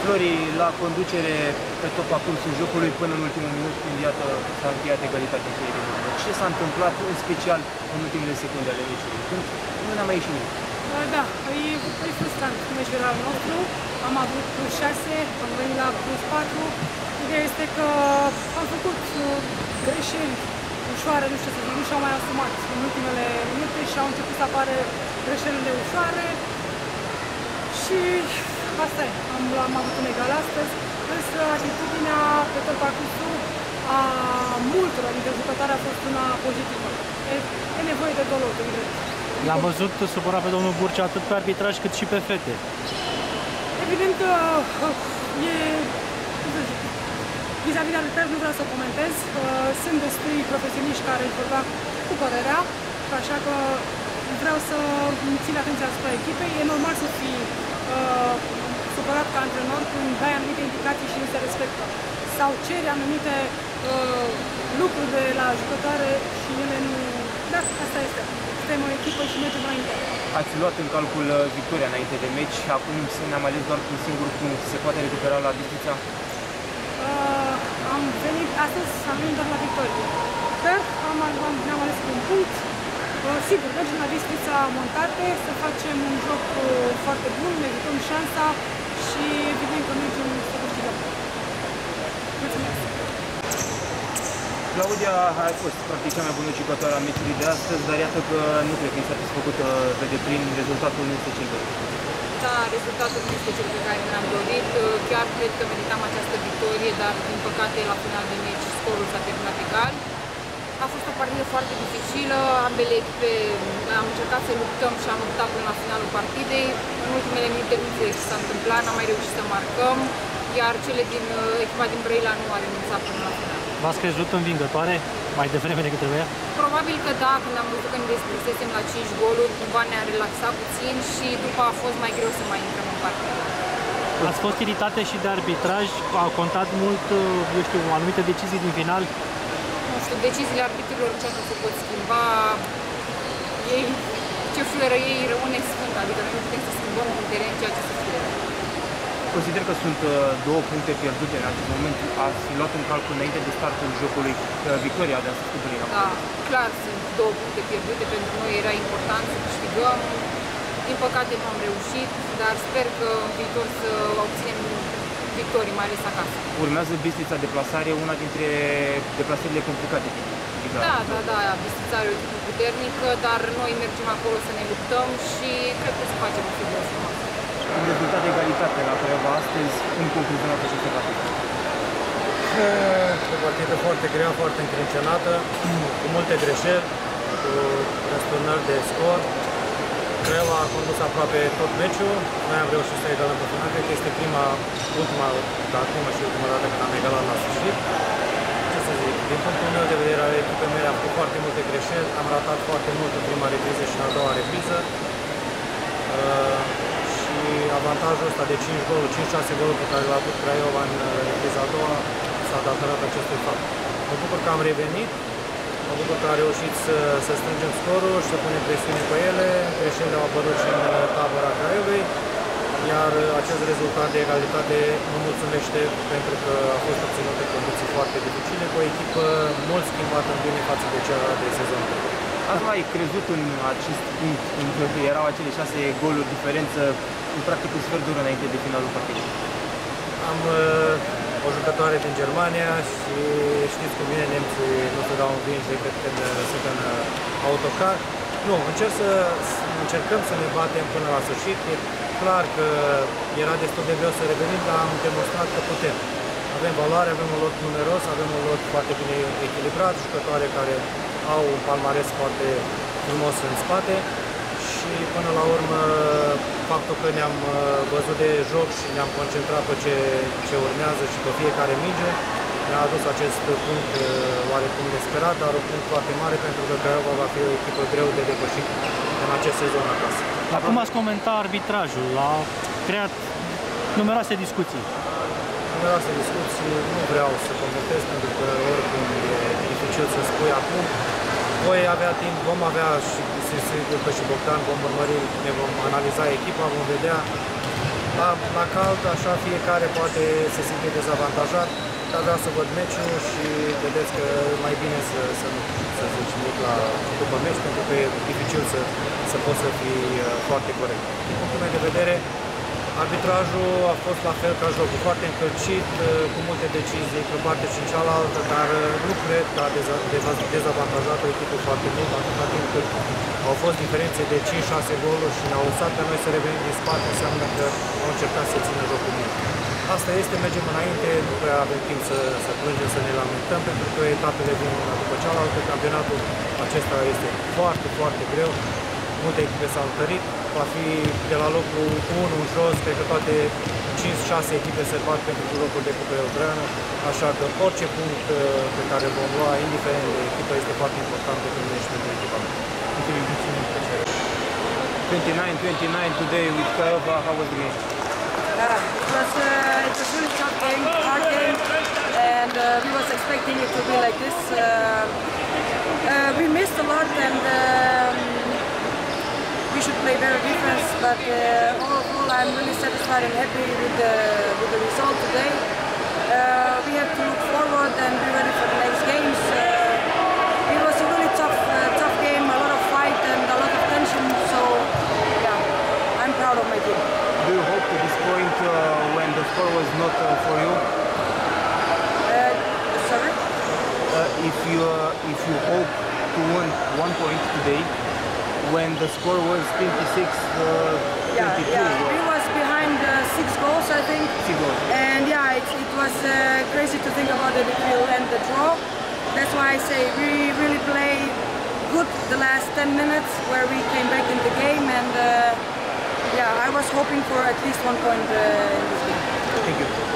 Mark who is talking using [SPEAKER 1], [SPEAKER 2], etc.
[SPEAKER 1] Flori la conducere pe tot parcursul jocului până în ultimul minut, când iată s-a încheiat egalitatea în serie. Ce s-a întâmplat în special în ultimele secunde ale meciului, când nu ne-a mai ieșit nimic?
[SPEAKER 2] Da, e frustrant meciul al nostru. Am avut plus 6, am venit la plus 4. Ideea este că am făcut greșeli ușoare, nu știu să zic, nu și-au mai asumat în ultimele minute și au început să apară greșelile ușoare. Și asta e, am avut un egal astăzi, însă atitudinea pe tot parcursul a multora dintre jucători a fost una pozitivă. E nevoie de dolor, de drept.
[SPEAKER 3] L-am văzut supărat pe domnul Burcea atât pe arbitraj cât și pe fete.
[SPEAKER 2] Evident că e... vis-a-vis de arbitraj nu vreau să comentez. Sunt destui profesioniști care își vor da cu părerea, așa că vreau să țin atenția asupra echipei. E normal să fii supărat ca antrenor când dai anumite indicații și nu se respectă. Sau ceri anumite lucruri de la jucătoare și ele nu... Da, asta este. Suntem o echipă și mergem înainte.
[SPEAKER 1] Ați luat în calcul victoria înainte de meci și acum ne-am ales doar cu un singur punct. Se poate recupera la Bistrița?
[SPEAKER 2] Am venit astăzi, am venit doar la victorie. Dar ne-am ales cu un punct. Sigur, mergem la Bistrița Montate, să facem un joc foarte bun, ne evităm șansa și evident că mergem să câștigăm. Mulțumesc!
[SPEAKER 1] Claudia a fost practic cea mai bună jucătoare a meciului de astăzi, dar iată că nu cred că e satisfăcută pe deplin, rezultatul nu este cel dorit.
[SPEAKER 4] Da, rezultatul nu este cel pe care ne-am dorit. Chiar cred că meritam această victorie, dar din păcate la final de meci scorul s-a terminat egal. A fost o partidă foarte dificilă, ambele echipe am încercat să luptăm și am luptat până la finalul partidei. În ultimele minute nu știu ce s-a întâmplat, n-am mai reușit să marcăm, iar cele din echipa din Brăila nu a renunțat până la final.
[SPEAKER 3] V-ați crezut învingătoare mai devreme decât trebuia?
[SPEAKER 4] Probabil că da, când am văzut că ne deschisesem la 5 goluri, cumva ne-a relaxat puțin și după a fost mai greu să mai intrăm în partidă.
[SPEAKER 3] Ați fost iritate și de arbitraj? A contat mult, eu știu, anumite decizii din final?
[SPEAKER 4] Nu știu, deciziile arbitrilor niciodată nu se pot schimba. Ei, ce fluieră ei rămâne sfânt, adică noi nu putem să schimbăm în teren ceea ce se fluieră.
[SPEAKER 1] Consider că sunt două puncte pierdute în acest moment. Ați luat în calcul înainte de startul jocului victoria de astăzi cu Brăila.
[SPEAKER 4] Da, clar sunt două puncte pierdute, pentru noi era important să câștigăm. Din păcate nu am reușit, dar sper că în viitor să obținem victorii, mai ales acasă.
[SPEAKER 1] Urmează Bistrița deplasare, una dintre deplasările complicate.
[SPEAKER 4] Da, Bistrița are o echipă puternică, dar noi mergem acolo să ne luptăm și cred că să facem o figură frumoasă.
[SPEAKER 1] Un rezultat de egalitate la Craiova astăzi, cum concluzionat aceste partide?
[SPEAKER 5] O partidă foarte grea, foarte încrâncenată, cu multe greșeli, cu răsturnări de scor. Craiova a condus aproape tot meciul, noi am reușit să egalăm pe final, cred că este ultima și ultima dată când am egalat la sfârșit. Ce să zic, din punctul meu de vedere al echipei mele am făcut foarte multe greșeli, am ratat foarte mult în prima repriză și în a doua repriză. Avantajul ăsta de 5 goluri, 5-6 goluri pe care l-a avut Craiova în repriza a doua s-a datorat acestui fapt. Mă bucur că am revenit, mă bucur că am reușit să strângem scorul și să punem presiune pe ele. Greșelile au apărut și în tabăra Craiovei, iar acest rezultat de egalitate mă mulțumește pentru că a fost obținut în condiții foarte dificile, cu o echipă mult schimbată în bine față de cea de sezonul trecut.
[SPEAKER 1] Ați mai crezut în acest punct, când erau acele 6 goluri diferență, în practic un sfert de oră înainte de finalul partidei?
[SPEAKER 5] Am o jucătoare din Germania și știți cum bine, nemții nu se dau învinși decât când sunt în autocar. Nu, încercăm să ne batem până la sfârșit. E clar că era destul de greu să revenim, dar am demonstrat că putem. Avem valoare, avem un lot numeros, avem un lot foarte bine echilibrat, jucătoare care au un palmares foarte frumos în spate și până la urmă faptul că ne-am văzut de joc și ne-am concentrat pe ce urmează și pe fiecare minge ne-a adus acest punct oarecum nesperat, dar un punct foarte mare pentru că Craiova va fi o echipă greu de depășit în acest sezon acasă.
[SPEAKER 3] Acum ați comentat arbitrajul, a creat numeroase discuții.
[SPEAKER 5] Numeroase discuții, nu vreau să comentez pentru că oricum e dificil să spui acum. Voi avea timp, vom avea și sigur că și Bogdan vom urmări, ne vom analiza echipa, vom vedea. La cald, așa, fiecare poate se simte dezavantajat, dar vreau să văd meciul și vedeți că mai bine să zici nimic după meci, pentru că e dificil să poți să fii foarte corect. Din punctul meu de vedere, arbitrajul a fost la fel ca jocul, foarte încălcit, cu multe decizii pe partea și în cealaltă, dar nu cred că a dezavantajat o echipă foarte mult, atâta timp cât au fost diferențe de 5-6 goluri și ne-au lăsat pe noi să revenim din spate, înseamnă că au încercat să țină jocul mult. Asta este, mergem înainte, nu prea avem timp să plângem, să ne lamentăm, pentru că etapele vin una după cealaltă, campionatul acesta este foarte, foarte greu. Multe echipe s-au întărit, va fi de la locul 1 în jos, cred că toate 5-6 echipe se bat pentru locul de Cupa Europeană, așa că orice punct pe care îl vom lua, indiferent de echipă, este foarte important pentru mine și pentru echipa mea.
[SPEAKER 1] 29-29 today with Craiova, how was the game?
[SPEAKER 6] It was really tough game, hard game, and we was expecting it to be like this. We missed a lot, and we should play better defense. But all, I'm really satisfied and happy with the result today. We have to look forward and be ready for the next games. It was a really tough game, a lot of fight and a lot of tension. So yeah, I'm proud of my team.
[SPEAKER 1] Do you hope to this point when the score was not for you?
[SPEAKER 6] Sorry?
[SPEAKER 1] If you hope to win 1 point today, when the score was 26-22.
[SPEAKER 6] We was behind 6 goals, I think.
[SPEAKER 1] 6 goals.
[SPEAKER 6] And yeah, it was crazy to think about that it will end the draw. That's why I say we really play good the last 10 minutes where we came back in the game, and yeah, I was hoping for at least 1 point in this game.
[SPEAKER 1] Thank you.